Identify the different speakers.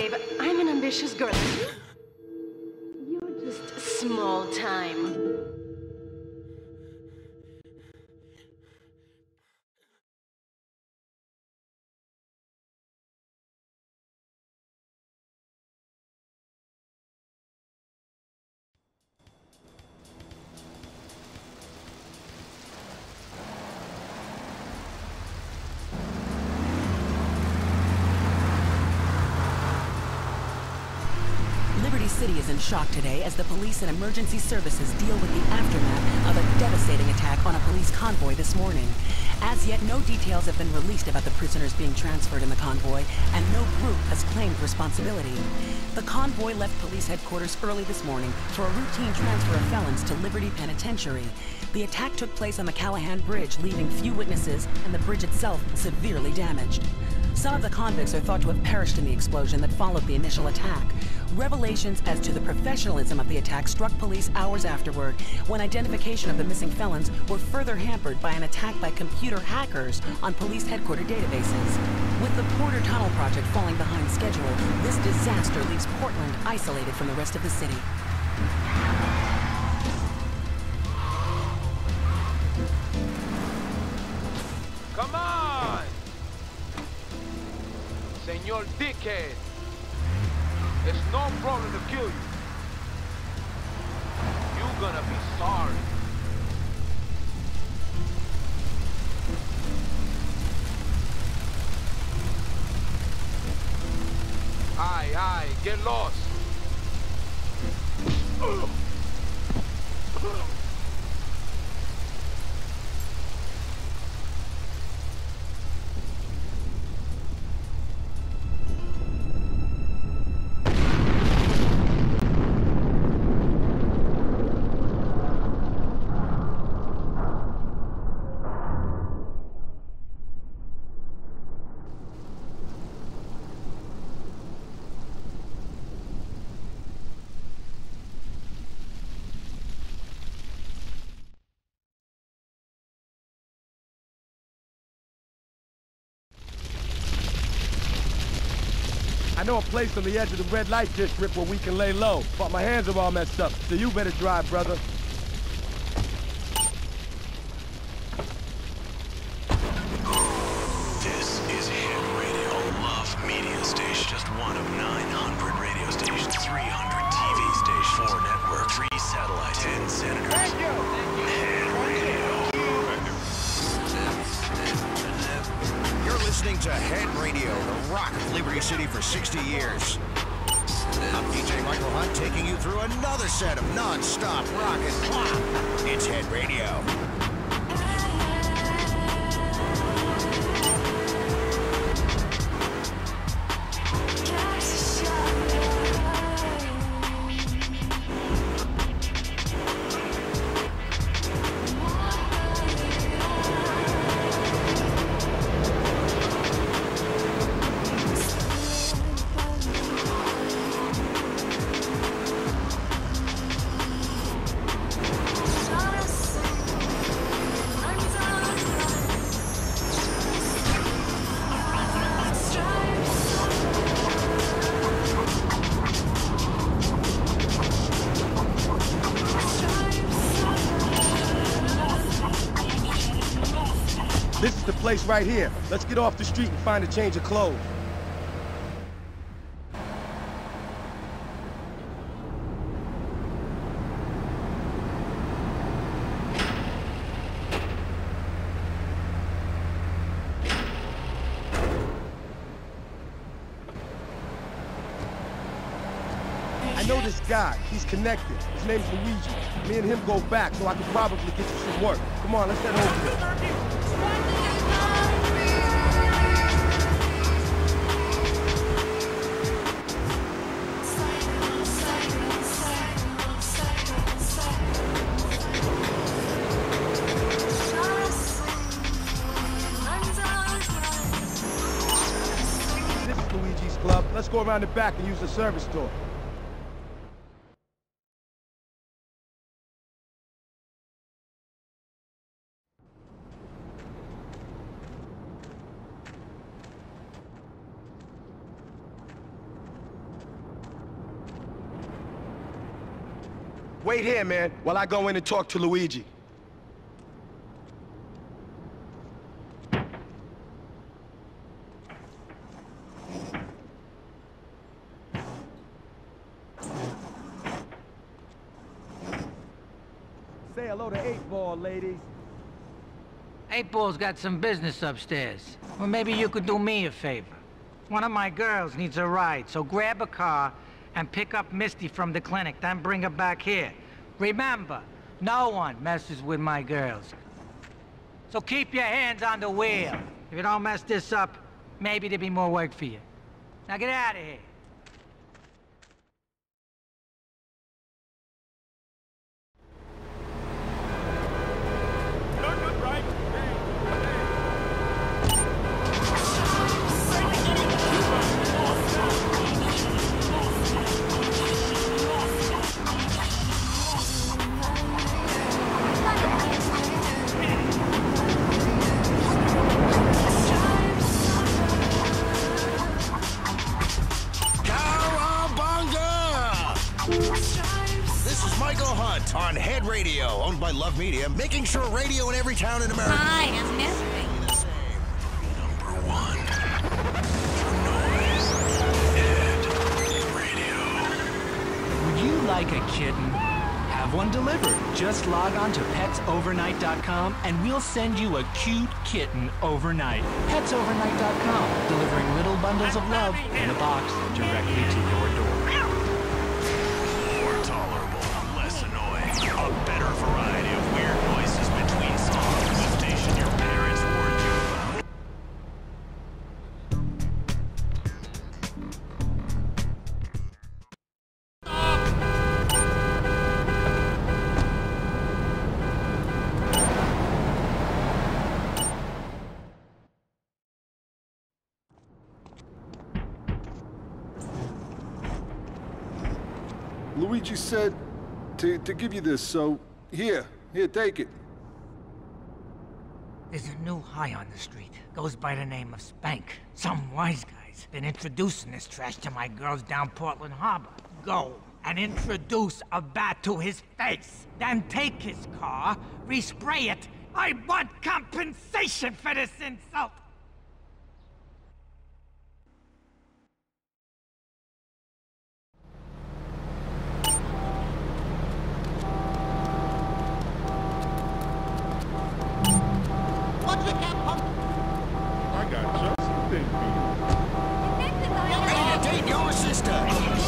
Speaker 1: babe. I'm an ambitious girl. You're just small time.
Speaker 2: Liberty City is in shock today as the police and emergency services deal with the aftermath of a devastating attack on a police convoy this morning. As yet, no details have been released about the prisoners being transferred in the convoy, and no group has claimed responsibility. The convoy left police headquarters early this morning for a routine transfer of felons to Liberty Penitentiary. The attack took place on the Callahan Bridge, leaving few witnesses and the bridge itself severely damaged. Some of the convicts are thought to have perished in the explosion that followed the initial attack. Revelations as to the professionalism of the attack struck police hours afterward, when identification of the missing felons were further hampered by an attack by computer hackers on police headquarters databases. With the Porter Tunnel project falling behind schedule, this disaster leaves Portland isolated from the rest of the city.
Speaker 3: Come on! Senor Dickhead! It's no problem to kill you. You're gonna be sorry. Aye, get lost.
Speaker 4: I know a place on the edge of the red light district where we can lay low, but my hands are all messed up, so you better drive, brother.
Speaker 5: This is Hit Radio, a love media station. Just one of 900 radio stations, 300 TV stations, 4 networks, 3 satellites, 10 senators.
Speaker 3: Thank you!
Speaker 5: Hit Radio.
Speaker 6: You're listening to Head Radio, the rock of Liberty City for 60 years. I'm DJ Michael Hunt, taking you through another set of non-stop rock and pop. It's Head Radio.
Speaker 4: This is the place right here. Let's get off the street and find a change of clothes. I know this guy. He's connected. His name's Luigi. Me and him go back, so I could probably get you some work. Come on, let's head over there. This is Luigi's Club. Let's go around the back and use the service door. Wait here, man, while I go in and talk to Luigi. Say hello to 8-Ball, ladies.
Speaker 7: 8-Ball's got some business upstairs. Well, maybe you could do me a favor. One of my girls needs a ride, so grab a car and pick up Misty from the clinic, then bring her back here. Remember, no one messes with my girls. So keep your hands on the wheel. If you don't mess this up, maybe there'll be more work for you. Now get out of here.
Speaker 6: On Head Radio, owned by Love Media, making sure radio in every town in America.
Speaker 8: Hi, I'm Misty.
Speaker 5: Number one for noise. Head Radio.
Speaker 9: Would you like a kitten? Have one delivered. Just log on to petsovernight.com and we'll send you a cute kitten overnight. Petsovernight.com, delivering little bundles of love in a box directly to your door.
Speaker 5: More tolerable, less annoying. A better variety of weird noises between songs. The station your parents warned you about.
Speaker 10: Luigi said to give you this, so here, take it.
Speaker 7: There's a new high on the street. Goes by the name of Spank. Some wise guy's been introducing this trash to my girls down Portland Harbor. Go and introduce a bat to his face. Then take his car, respray it. I want compensation for this insult.
Speaker 10: I got just something for you.
Speaker 6: Ready to date your sister.